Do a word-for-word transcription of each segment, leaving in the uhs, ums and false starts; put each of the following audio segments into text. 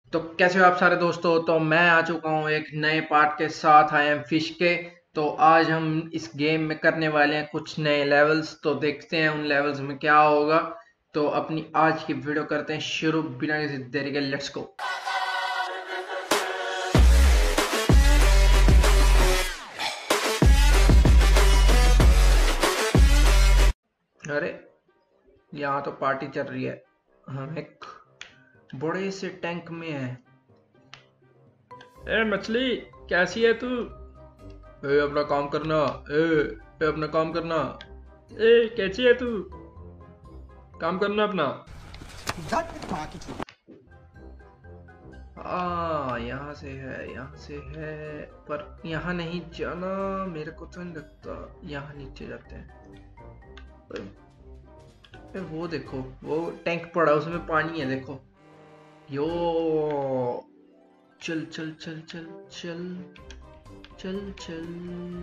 तो कैसे हो आप सारे दोस्तों। तो मैं आ चुका हूँ एक नए पार्ट के साथ। आई एम फिश के। तो आज हम इस गेम में करने वाले हैं कुछ नए लेवल्स। तो देखते हैं उन लेवल्स में क्या होगा। तो अपनी आज की वीडियो करते हैं शुरू बिना किसी देरी के। Let's go. अरे यहाँ तो पार्टी चल रही है। हम एक बड़े से टैंक में है। ए मछली, कैसी है तू? ए अपना काम करना। ए, ए अपना काम करना। ए कैसी है तू? काम करना अपना। आ यहाँ से है, यहाँ से है, पर यहाँ नहीं जाना। मेरे को तो नहीं लगता। यहाँ नीचे जाते हैं। ए, वो देखो, वो टैंक पड़ा उसमें पानी है, देखो। यो चल चल चल चल चल चल चल।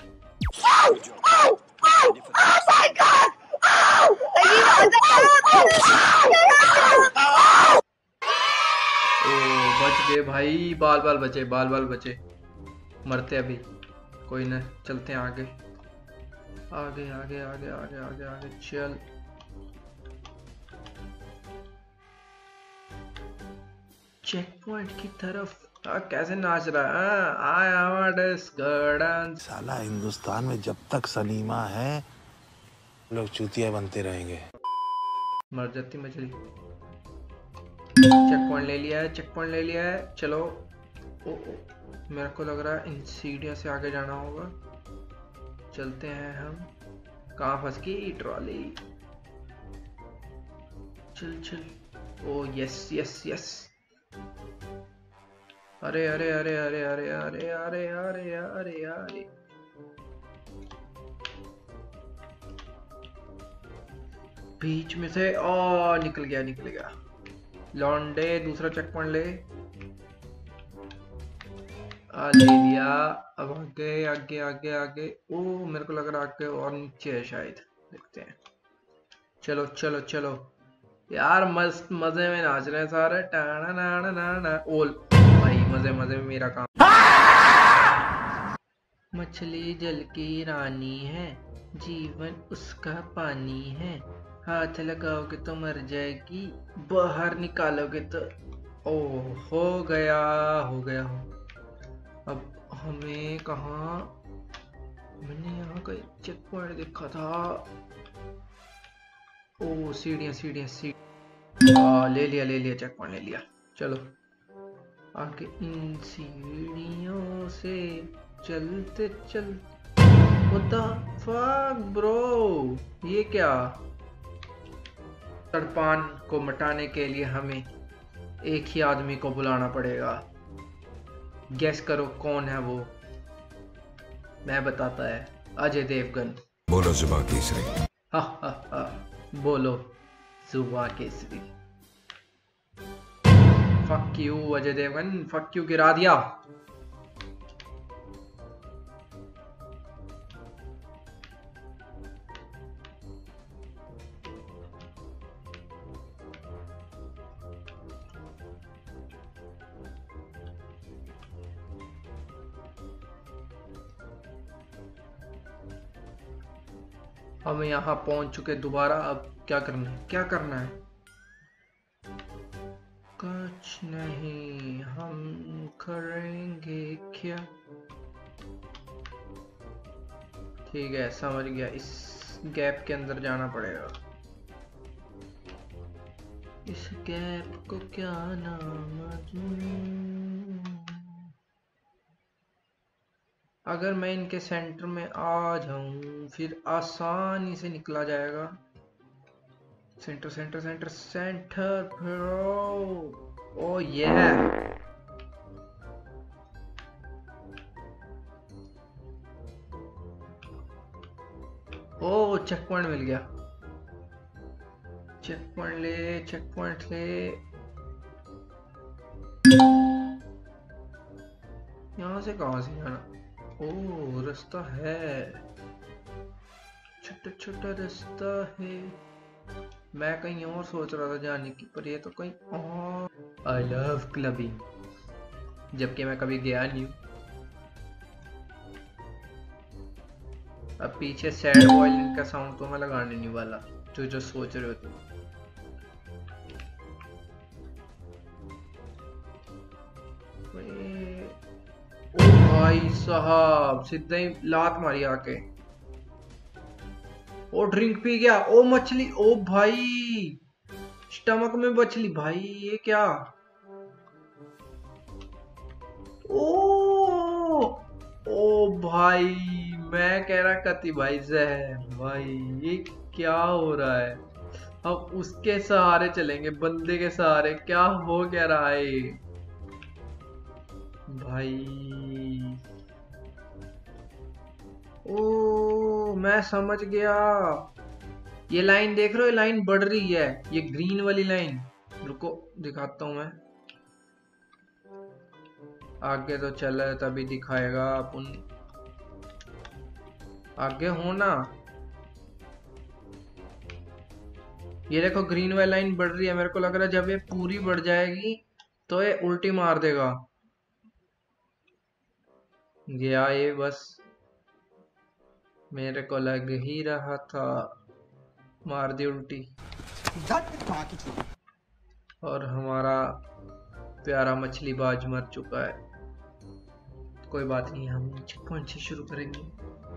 ओ बच गए भाई, बाल बाल बचे, बाल बाल बचे। मरते अभी कोई ना, चलते हैं आगे आगे आगे आगे आगे आगे आगे चल। चेक पॉइंट की तरफ। आ, कैसे नाच रहा है। I am a discordance. साला हिंदुस्तान में जब तक सलीमा है लोग चूतिया बनते रहेंगे। मर जाती मछली। चेक पॉइंट ले लिया है, चेक पॉइंट ले लिया है। चलो। ओ, ओ, मेरे को लग रहा है इन सीढ़ियों से आगे जाना होगा। चलते हैं हम। कहाँ फंस गई ट्रॉली। चल चल। Oh yes yes yes. अरे अरे अरे अरे अरे अरे अरे अरे अरे अरे। बीच में से ओ निकल गया निकल गया। लॉन्डे दूसरा चेक पॉइंट ले। आ ले लिया। अब आगे आगे आगे आगे। ओ मेरे को लग रहा है आगे और नीचे है शायद। देखते हैं। चलो चलो चलो यार, मस्त मजे में नाच रहे हैं सारे। टाना ना ना ना ओल भाई, मजे मजे में मेरा काम। मछली जल की रानी है, जीवन उसका पानी है। हाथ लगाओगे तो मर जाएगी, बाहर निकालोगे तो। ओ हो गया हो गया हो। अब हमें कहाँ, मैंने यहाँ का चेक पॉइंट देखा था। ओ सीढ़ियाँ सीढ़ियाँ सीढ़ियाँ। ले लिया ले लिया, चेक पॉइंट ले लिया। चलो आगे इन सीढ़ियों से चलते चल। What the fuck bro, ये क्या। तड़पान को मिटाने के लिए हमें एक ही आदमी को बुलाना पड़ेगा। गैस करो कौन है वो। मैं बताता है, अजय देवगन। बोलो जुबा केसरी। हा हा हा। बोलो जुबा केसरी। Fuck you Ajay Devgan, fuck you गिरा दिया। हम यहाँ पहुंच चुके दोबारा। अब क्या करना है, क्या करना है। कुछ नहीं, हम करेंगे क्या। ठीक है समझ गया, इस गैप के अंदर जाना पड़ेगा। इस गैप को क्या नाम दूं? अगर मैं इनके सेंटर में आ जाऊं फिर आसानी से निकला जाएगा। Center center center center bro. ओ ये ओ चेक पॉइंट मिल गया। चेक पॉइंट ले, चेक पॉइंट ले। यहाँ से कहाँ से जाना। ओ रास्ता है, छोटा छोटा रास्ता है। मैं कहीं और सोच रहा था जाने की, पर ये तो कहीं और। आई लव क्लबिंग, जबकि मैं कभी गया नहीं हूँ। अब पीछे सैड वायलिन का साउंड तो मैं लगाने नहीं वाला, जो जो सोच रहे हो तुम। ओ भाई साहब, सीधा ही लात मारी आके। ओ ड्रिंक पी गया। ओ मछली, ओ भाई स्टमक में मछली। भाई ये क्या। ओ ओ भाई, मैं कह रहा कति भाई जहर। भाई ये क्या हो रहा है। अब उसके सहारे चलेंगे, बंदे के सहारे। क्या हो क्या रहा है भाई। ओ मैं समझ गया। ये लाइन देख रहे हो, ये लाइन बढ़ रही है, ये ग्रीन वाली लाइन। रुको दिखाता हूं मैं। आगे तो चले तभी दिखाएगा अपन। आगे हो ना। ये देखो ग्रीन वाली लाइन बढ़ रही है। मेरे को लग रहा है जब ये पूरी बढ़ जाएगी तो ये उल्टी मार देगा। गया ये बस, मेरे को लग ही रहा था। मार दी उल्टी। और हमारा प्यारा मछली बाज मर चुका है। कोई बात नहीं, हम चेक पॉइंट से शुरू करेंगे।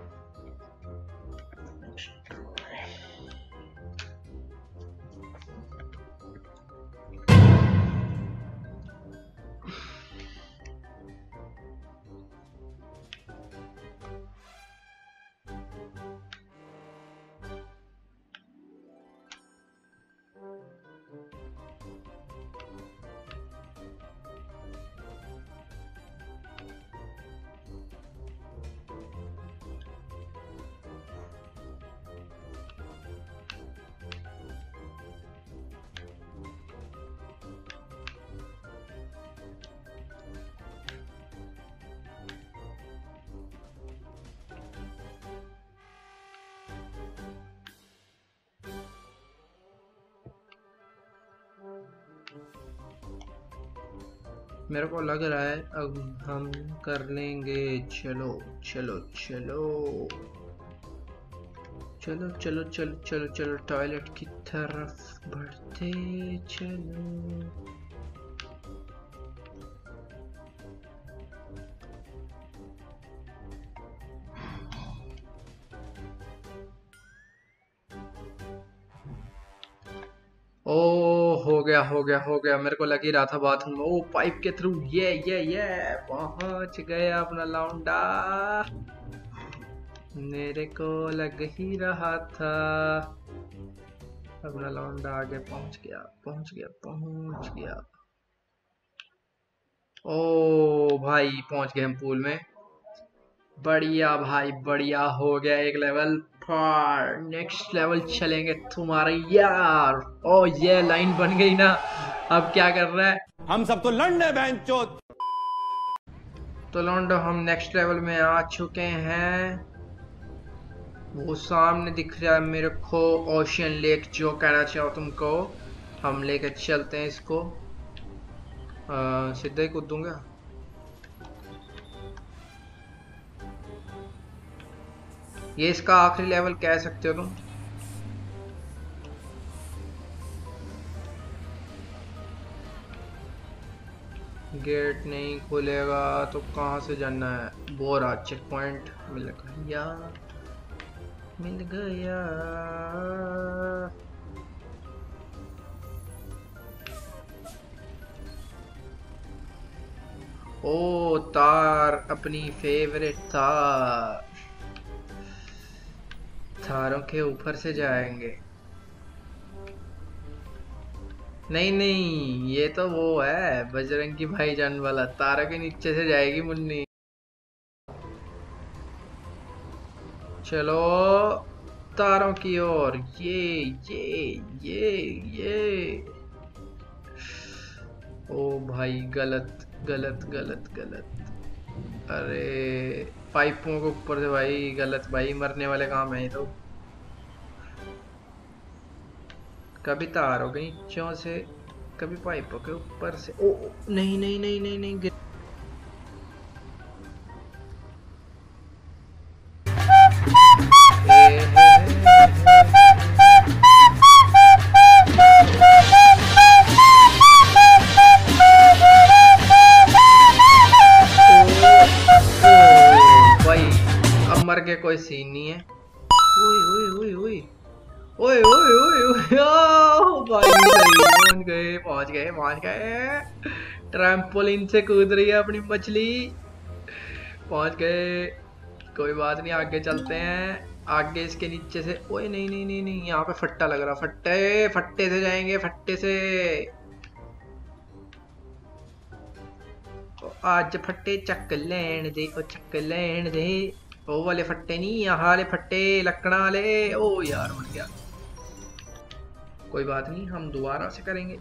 मेरे को लग रहा है अब हम कर लेंगे। चलो चलो चलो चलो चलो चलो चलो चलो टॉयलेट की तरफ बढ़ते चलो। ओ हो गया हो गया हो गया। मेरे को लग ही रहा था बाथरूम में। ओ पाइप के थ्रू। ये ये ये पहुंच गया अपना लौंडा। मेरे को लग ही रहा था अपना लौंडा आगे पहुंच गया पहुंच गया पहुंच गया। ओ भाई पहुंच गए हम पूल में। बढ़िया भाई बढ़िया, हो गया एक लेवल पार। नेक्स्ट लेवल चलेंगे तुम्हारे यार। ओ ये लाइन बन गई ना। अब क्या कर रहा है। हम सब तो लड़ने बेंचोद। तो लौंडो हम नेक्स्ट लेवल में आ चुके हैं। वो सामने दिख रहा है मेरे को ओशियन लेक, जो कहना चाहो तुमको। हम लेके चलते हैं इसको। आ, सीधा ही कूद दूंगा। ये इसका आखिरी लेवल कह सकते हो तुम। गेट नहीं खुलेगा तो कहाँ से जाना है। बोरा चेक पॉइंट मिल गया मिल गया। ओ तार, अपनी फेवरेट तार। तारों के ऊपर से जाएंगे। नहीं नहीं, ये तो वो है बजरंगी भाईजान वाला। तारों के नीचे से जाएगी मुन्नी। चलो तारों की ओर। ये ये ये ये ओ भाई गलत गलत गलत गलत। अरे पाइपों के ऊपर से भाई गलत। भाई मरने वाले काम है ये तो। कभी तारों के नीचों से, कभी पाइपों के ऊपर से। ओ ओ, नहीं नहीं नहीं नहीं नहीं गिर... ए, हे, मर के कोई सीन नहीं है। ओए ओए ओए ओए ओए ओए ओए ओए ओ भाई सही पहुंच गए पहुंच गए पहुंच गए। ट्रैम्पोलिन से कूद रही है अपनी मछली। पहुंच गए, कोई बात नहीं, आगे चलते हैं। आगे इसके नीचे से। ओए नहीं नहीं नहीं नहीं, यहाँ पे फट्टा लग रहा। फट्टे फट्टे से जाएंगे, फट्टे से। आज फट्टे चक लेन दे, ओ चक लेन दे। वो वाले फट्टे नहीं, यहाँ वाले फट्टे लकड़ा वाले। ओ यार मर गया, कोई बात नहीं, हम दोबारा से करेंगे।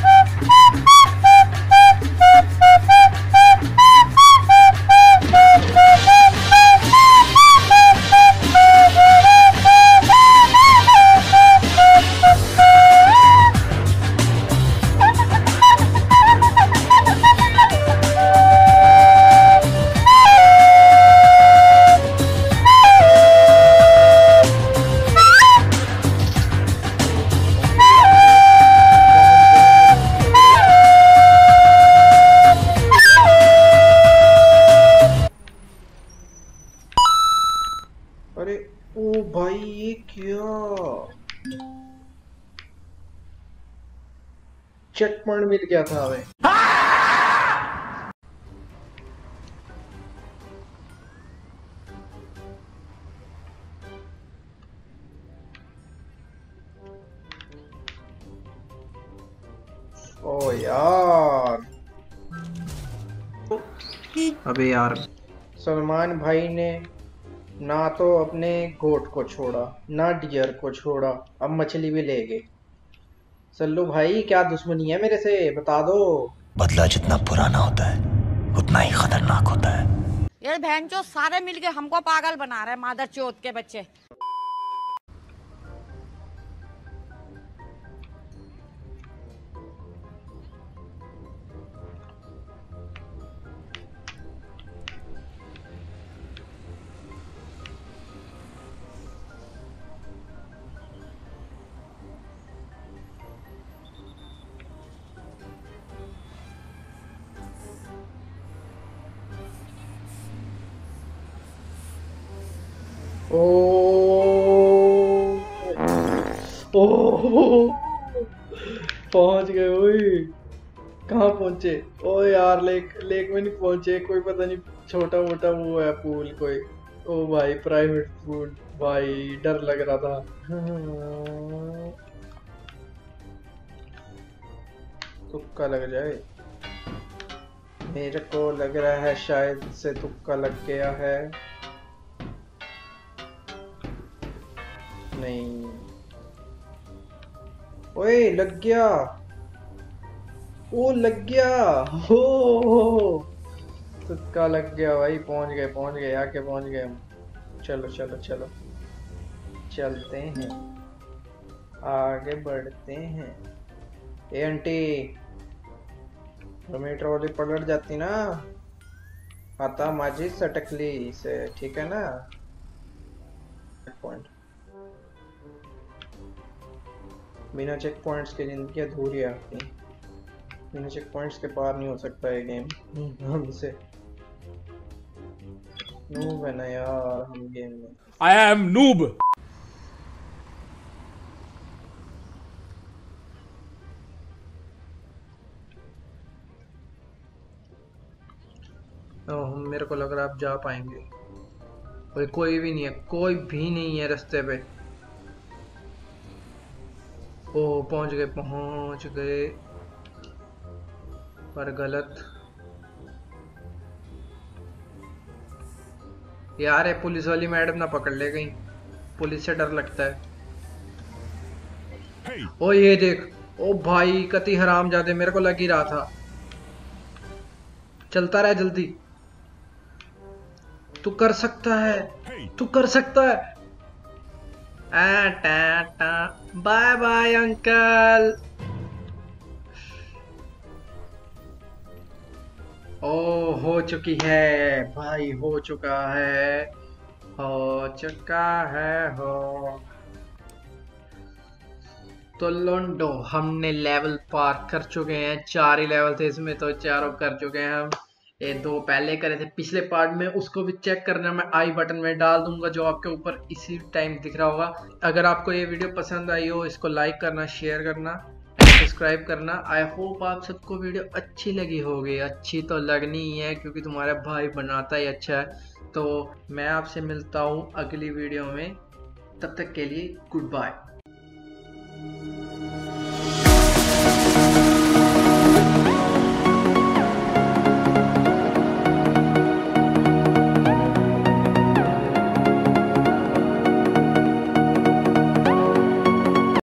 अरे ओ भाई ये क्या चेक पॉइंट मिल गया था हमें। ओ यार, अबे यार, सलमान भाई ने ना तो अपने गोट को छोड़ा, ना डियर को छोड़ा, अब मछली भी ले गए। सल्लू भाई क्या दुश्मनी है मेरे से, बता दो। बदला जितना पुराना होता है उतना ही खतरनाक होता है। ये बहनचोद सारे मिलके हमको पागल बना रहे हैं, मादर चोद के बच्चे। ओ ओ पहुंच गए। ओए कहाँ पहुंचे? ओ यार लेक लेक में नहीं पहुंचे, कोई पता नहीं छोटा मोटा वो है पूल कोई। ओ भाई प्राइवेट पूल, भाई डर लग रहा था। तुक्का लग जाए, मेरे को लग रहा है शायद से तुक्का लग गया है। नहीं, ओए लग गया, ओ लग गया, हो तुक्का लग गया भाई। पहुंच गए पहुंच गए आके पहुंच गए हम। चलो चलो चलो चलते हैं, आगे बढ़ते हैं। ए आंटी, रोमी ट्रॉली पलट जाती ना, आता माझी सटकली से, ठीक है ना। पॉइंट, बिना चेक पॉइंट्स के जिंदगी अधूरी है आपकी। बिना चेक पॉइंट्स के पार नहीं हो सकता ये गेम हमसे। नूब है ना यार हम गेम में। I am noob. ओह मेरे को लग रहा है आप जा पाएंगे। कोई कोई भी नहीं है, कोई भी नहीं है रास्ते पे। ओ पहुंच गए पहुंच गए, पर गलत। यार ये पुलिस वाली मैडम ना पकड़ ले कहीं, पुलिस से डर लगता है। ओ ये देख, ओ भाई कति हरामजादे, मेरे को लग ही रहा था। चलता रहे जल्दी, तू कर सकता है, तू कर सकता है। आ, टा, टा, बाय बाय अंकल। ओ हो चुकी है भाई, हो चुका है, हो चुका है हो। तो लोंडो हमने लेवल पार कर चुके हैं, चार ही लेवल थे इसमें, तो चारों कर चुके हैं हम। ये दो पहले करे थे पिछले पार्ट में, उसको भी चेक करना मैं आई बटन में डाल दूंगा जो आपके ऊपर इसी टाइम दिख रहा होगा। अगर आपको ये वीडियो पसंद आई हो, इसको लाइक करना, शेयर करना, सब्सक्राइब करना। आई होप आप सबको वीडियो अच्छी लगी होगी। अच्छी तो लगनी ही है क्योंकि तुम्हारा भाई बनाता ही अच्छा है। तो मैं आपसे मिलता हूँ अगली वीडियो में, तब तक के लिए गुड बाय।